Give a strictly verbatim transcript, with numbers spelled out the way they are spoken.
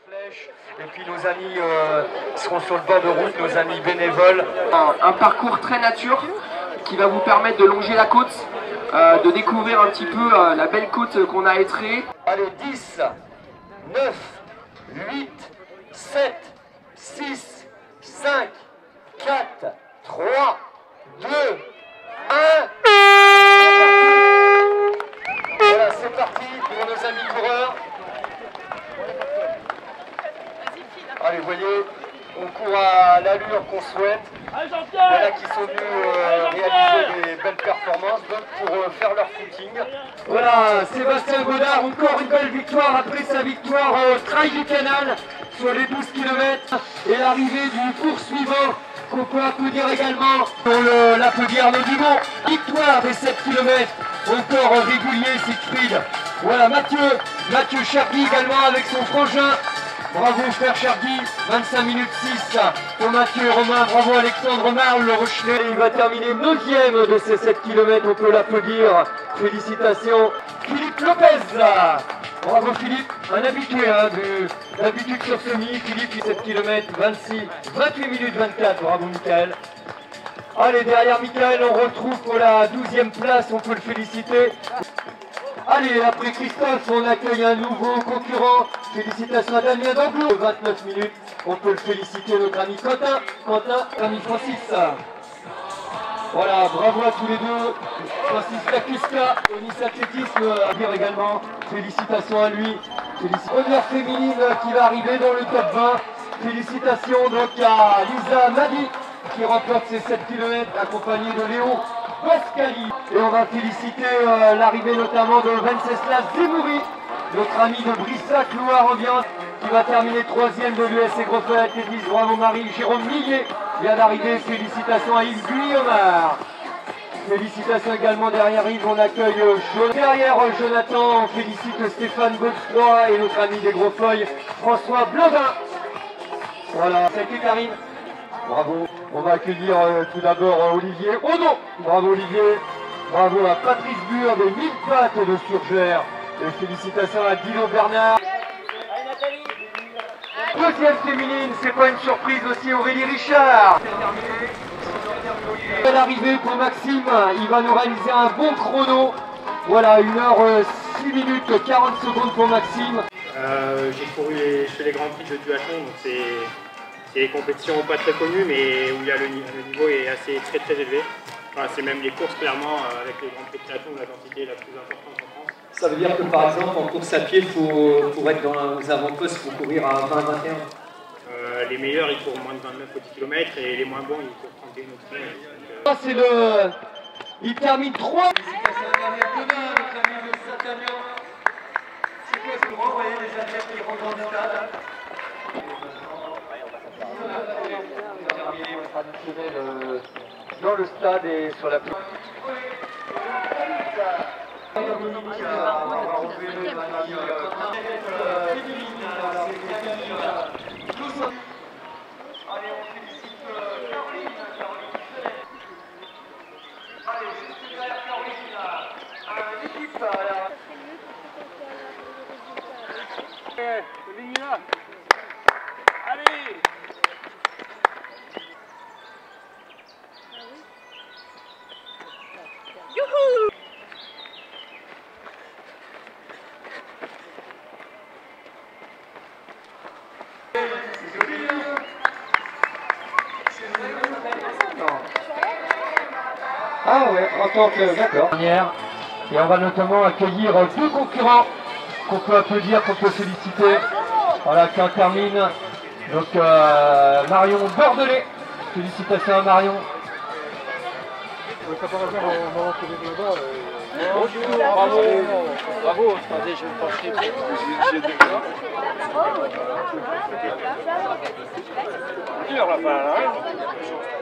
flèche. Et puis nos amis euh, seront sur le bord de route, nos amis bénévoles. Un, un parcours très nature qui va vous permettre de longer la côte, euh, de découvrir un petit peu euh, la belle côte qu'on a étrée. Allez, dix, neuf, huit, sept, six, cinq, quatre, trois, deux, un. Voilà, c'est parti pour nos amis coureurs. Allez, vous voyez, on court à l'allure qu'on souhaite. Il y en a qui sont venus euh, réaliser des belles performances, d'autres pour euh, faire leur footing. Voilà, Sébastien Godard, encore une belle victoire après sa victoire au Trail du Canal sur les douze kilomètres. Et l'arrivée du poursuivant, qu'on peut applaudir également pour l'applaudir Arnaud Dumont. Victoire des sept kilomètres, encore régulier Siegfried. Voilà, Mathieu, Mathieu Chardy également avec son frangin. Bravo frère Chardy, vingt-cinq minutes six pour Mathieu et Romain, bravo Alexandre Marle, le Rochelet. Il va terminer neuvième de ces sept kilomètres, on peut l'applaudir. Félicitations. Philippe Lopez, bravo Philippe, un habitué hein, d'habitude sur semi. Philippe, sept kilomètres, vingt-six, vingt-huit minutes vingt-quatre, bravo Michael. Allez, derrière Michael, on retrouve pour la douzième place, on peut le féliciter. Allez, après Christophe, on accueille un nouveau concurrent. Félicitations à Damien Danglou. vingt-neuf minutes, on peut le féliciter, notre ami Quentin. Quentin, notre ami Francis. Voilà, bravo à tous les deux. Francis Lacuska, Onis Athlétisme, à dire également. Félicitations à lui. Félicitations. Première féminine qui va arriver dans le top vingt. Félicitations donc à Lisa Madi qui remporte ses sept kilomètres accompagnée de Léo Pascali. Et on va féliciter euh, l'arrivée notamment de Venceslas Zemouri, notre ami de Brissac, Loire Ambiance, qui va terminer troisième de l'U S C Grofeuil Athlétisme. Bravo Marie. Jérôme Millet vient d'arriver. Félicitations à Yves Guillomard. Félicitations également derrière Yves, on accueille Jonathan. Derrière Jonathan, on félicite Stéphane Godefroy et notre ami des Grofeuil, François Blevin. Voilà, ça a été Karine. Bravo. On va accueillir euh, tout d'abord euh, Olivier Odo. Bravo Olivier. Bravo à Patrice Bure des mille pattes de Surgère. Et félicitations à Dino Bernard. Deuxième féminine, c'est pas une surprise aussi, Aurélie Richard. L'arrivée pour Maxime, il va nous réaliser un bon chrono. Voilà, une heure six minutes quarante secondes pour Maxime. Euh, j'ai couru les, je fais les grands prix de duathlon, donc c'est des compétitions pas très connues, mais où il y a le, le niveau est assez très très élevé. Enfin, c'est même les courses clairement euh, avec les grands prix de triathlon où la densité est la plus importante en France. Ça veut dire que par exemple en course à pied, faut, pour être dans les avant-postes, il faut courir à vingt vingt et un. Euh, les meilleurs ils courent moins de vingt-neuf au dix kilomètres et les moins bons ils courent trente et un au kilomètre. Ça c'est le... Il termine trois. C'est quoi ce grand, vous voyez les athlètes qui rentrent dans le stade. Terminé traditionnel dans le stade et sur la place. Allez, on félicite Caroline. Allez, juste derrière Caroline, l'équipe là. Allez. Youhou! Ah ouais, en tant que... D'accord. Et on va notamment accueillir deux concurrents qu'on peut applaudir, qu'on peut féliciter. Voilà, qui en termine. Donc euh, Marion Bordelais. Félicitations à Marion. Bonjour, bravo, bravo, attendez, je vais me pencher. Dur là-bas, hein.